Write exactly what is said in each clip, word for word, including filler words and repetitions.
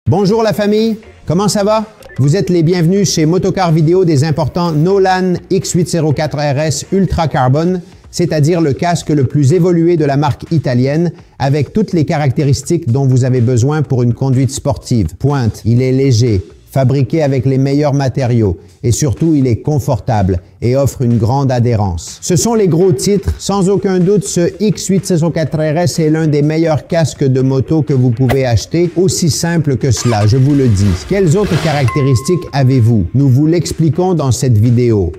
Bonjour la famille, comment ça va? Vous êtes les bienvenus chez Motocar Vidéo des importants Nolan X huit cent quatre R S Ultra Carbon, c'est-à-dire le casque le plus évolué de la marque italienne, avec toutes les caractéristiques dont vous avez besoin pour une conduite sportive. Pointe, il est léger, fabriqué avec les meilleurs matériaux et surtout il est confortable et offre une grande adhérence. Ce sont les gros titres. Sans aucun doute, ce X huit cent quatre R S est l'un des meilleurs casques de moto que vous pouvez acheter. Aussi simple que cela, je vous le dis. Quelles autres caractéristiques avez-vous? Nous vous l'expliquons dans cette vidéo.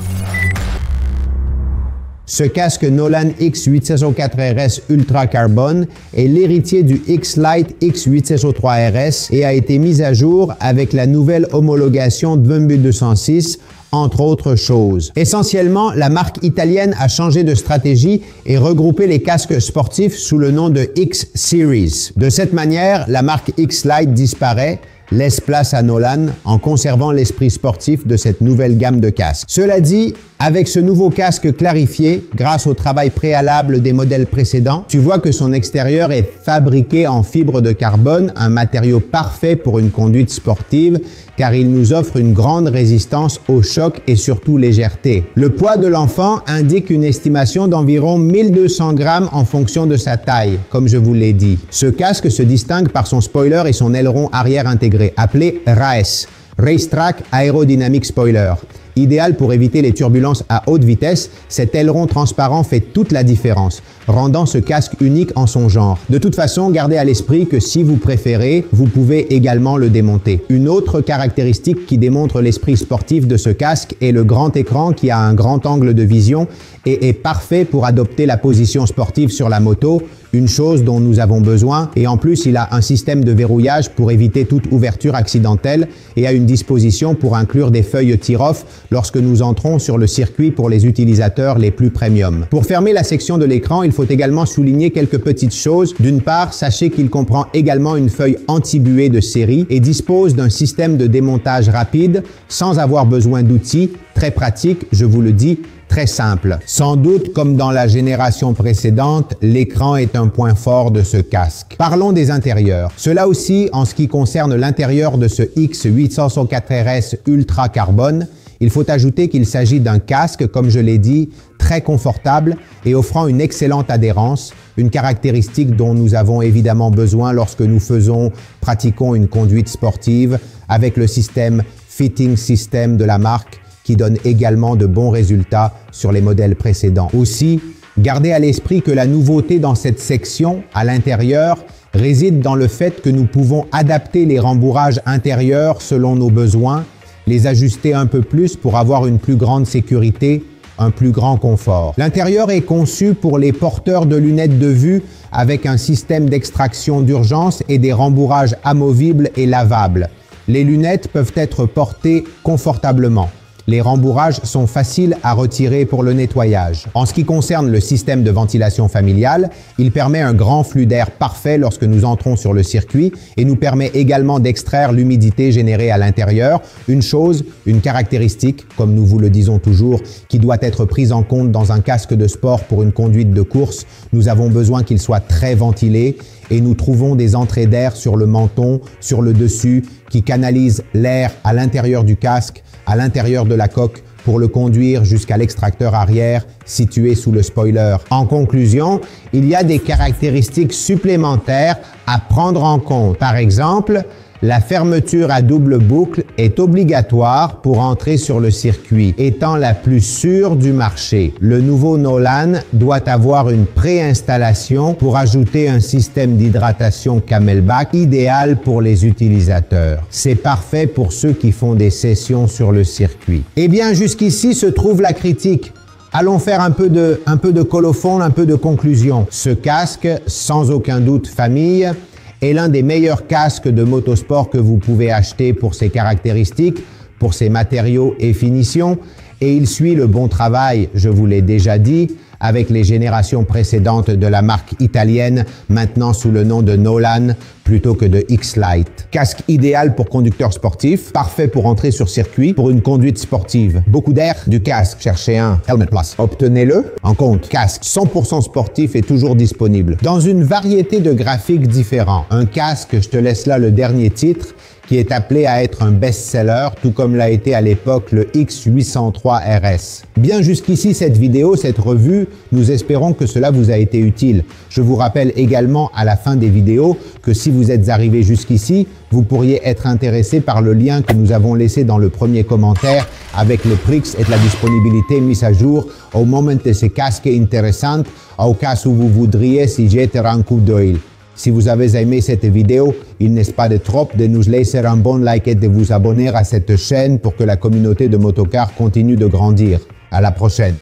Ce casque Nolan X huit cent quatre R S Ultra Carbon est l'héritier du X-Lite X huit cent trois R S et a été mis à jour avec la nouvelle homologation deux mille deux cent six, entre autres choses. Essentiellement, la marque italienne a changé de stratégie et regroupé les casques sportifs sous le nom de X-Series. De cette manière, la marque X-Lite disparaît, laisse place à Nolan en conservant l'esprit sportif de cette nouvelle gamme de casques. Cela dit, avec ce nouveau casque clarifié, grâce au travail préalable des modèles précédents, tu vois que son extérieur est fabriqué en fibre de carbone, un matériau parfait pour une conduite sportive, car il nous offre une grande résistance au choc et surtout légèreté. Le poids de l'enfant indique une estimation d'environ mille deux cents grammes en fonction de sa taille, comme je vous l'ai dit. Ce casque se distingue par son spoiler et son aileron arrière intégré, appelé R A S, Racetrack Aerodynamic Spoiler. Idéal pour éviter les turbulences à haute vitesse, cet aileron transparent fait toute la différence, rendant ce casque unique en son genre. De toute façon, gardez à l'esprit que si vous préférez, vous pouvez également le démonter. Une autre caractéristique qui démontre l'esprit sportif de ce casque est le grand écran qui a un grand angle de vision et est parfait pour adopter la position sportive sur la moto, une chose dont nous avons besoin, et en plus il a un système de verrouillage pour éviter toute ouverture accidentelle et a une disposition pour inclure des feuilles tear-off lorsque nous entrons sur le circuit pour les utilisateurs les plus premium. Pour fermer la section de l'écran, il faut également souligner quelques petites choses. D'une part, sachez qu'il comprend également une feuille anti-buée de série et dispose d'un système de démontage rapide sans avoir besoin d'outils, très pratique, je vous le dis, très simple. Sans doute, comme dans la génération précédente, l'écran est un point fort de ce casque. Parlons des intérieurs. Cela aussi, en ce qui concerne l'intérieur de ce X huit cent quatre R S Ultra Carbon, il faut ajouter qu'il s'agit d'un casque, comme je l'ai dit, très confortable et offrant une excellente adhérence, une caractéristique dont nous avons évidemment besoin lorsque nous faisons, pratiquons une conduite sportive avec le système Fitting System de la marque qui donne également de bons résultats sur les modèles précédents. Aussi, gardez à l'esprit que la nouveauté dans cette section, à l'intérieur, réside dans le fait que nous pouvons adapter les rembourrages intérieurs selon nos besoins, les ajuster un peu plus pour avoir une plus grande sécurité, un plus grand confort. L'intérieur est conçu pour les porteurs de lunettes de vue avec un système d'extraction d'urgence et des rembourrages amovibles et lavables. Les lunettes peuvent être portées confortablement. Les rembourrages sont faciles à retirer pour le nettoyage. En ce qui concerne le système de ventilation familiale, il permet un grand flux d'air parfait lorsque nous entrons sur le circuit et nous permet également d'extraire l'humidité générée à l'intérieur, une chose, une caractéristique, comme nous vous le disons toujours, qui doit être prise en compte dans un casque de sport pour une conduite de course. Nous avons besoin qu'il soit très ventilé et nous trouvons des entrées d'air sur le menton, sur le dessus, qui canalisent l'air à l'intérieur du casque, à l'intérieur de la coque pour le conduire jusqu'à l'extracteur arrière situé sous le spoiler. En conclusion, il y a des caractéristiques supplémentaires à prendre en compte. Par exemple, la fermeture à double boucle est obligatoire pour entrer sur le circuit, étant la plus sûre du marché. Le nouveau Nolan doit avoir une préinstallation pour ajouter un système d'hydratation Camelback idéal pour les utilisateurs. C'est parfait pour ceux qui font des sessions sur le circuit. Eh bien, jusqu'ici se trouve la critique. Allons faire un peu de, un peu de colophon, un peu de conclusion. Ce casque, sans aucun doute famille, est l'un des meilleurs casques de motosport que vous pouvez acheter pour ses caractéristiques, pour ses matériaux et finitions, et il suit le bon travail, je vous l'ai déjà dit, avec les générations précédentes de la marque italienne, maintenant sous le nom de Nolan plutôt que de X-Lite. Casque idéal pour conducteurs sportifs, parfait pour entrer sur circuit pour une conduite sportive. Beaucoup d'air, du casque, cherchez un Helmet Plus. Obtenez-le en compte. Casque cent pour cent sportif est toujours disponible. Dans une variété de graphiques différents. Un casque, je te laisse là le dernier titre, qui est appelé à être un best-seller, tout comme l'a été à l'époque le X huit cent trois R S. Bien jusqu'ici cette vidéo, cette revue, nous espérons que cela vous a été utile. Je vous rappelle également à la fin des vidéos que si vous êtes arrivé jusqu'ici, vous pourriez être intéressé par le lien que nous avons laissé dans le premier commentaire avec le prix et la disponibilité mise à jour au moment de ces casques intéressants, au cas où vous voudriez s'y jeter un coup d'œil. Si vous avez aimé cette vidéo, il n'est pas de trop de nous laisser un bon like et de vous abonner à cette chaîne pour que la communauté de Motocar continue de grandir. À la prochaine!